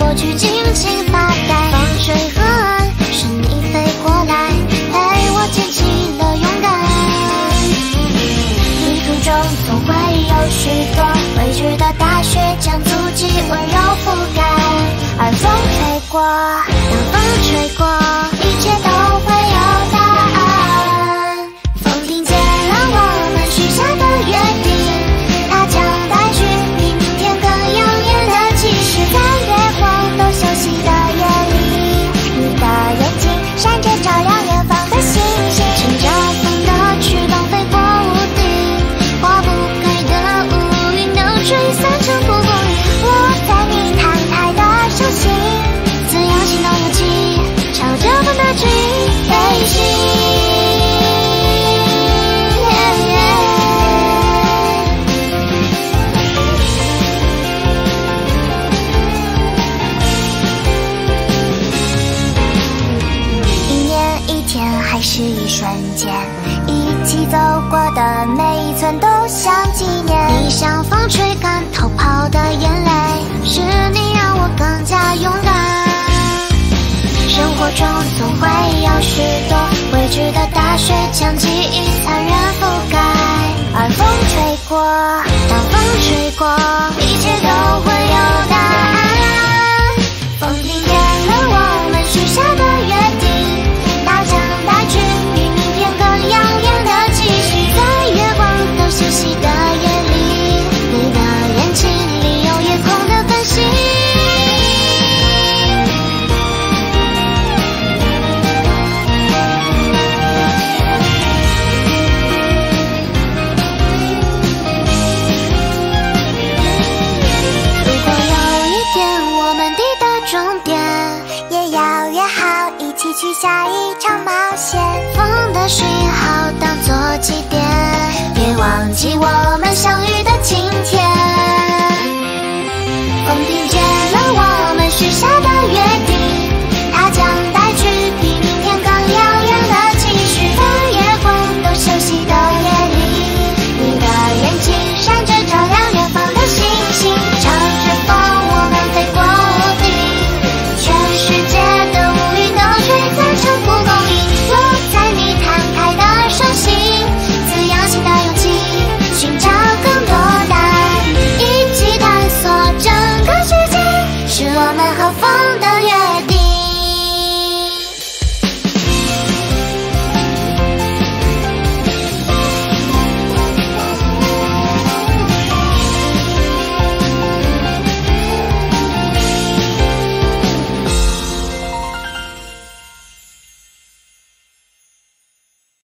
过去尽情发呆。风吹河岸，是你飞过来，陪我捡起了勇敢。旅途中总会有许多未知的大雪，将足迹温柔覆盖。而风吹过，当风吹过，一切都会有答案。风听见了我们许下的约定，它将带去比明天更耀眼的期许。在月光都休息的夜里，你的眼睛闪着照亮远方的星星，乘着风的翅膀飞过屋顶，化不开的乌云都吹散成蒲公英。我在你摊开的手心，滋养心动勇气，朝着风的指引飞行。还是一瞬间，一起走过的每一寸都像纪念。你像风吹干逃跑的眼泪，是你让我更加勇敢。生活中总会有许多未知的大雪，将记忆残忍覆盖。而风吹过，当风吹过，一切都会有答案。风听见了我们许下的约定，它将带去比明天更耀眼的期许。在月光都休息的夜里，你的眼睛里有夜空的繁星。如果有一天我们抵达终点，也要约好一起去下一场冒险。风的讯号当作起点，别忘记我们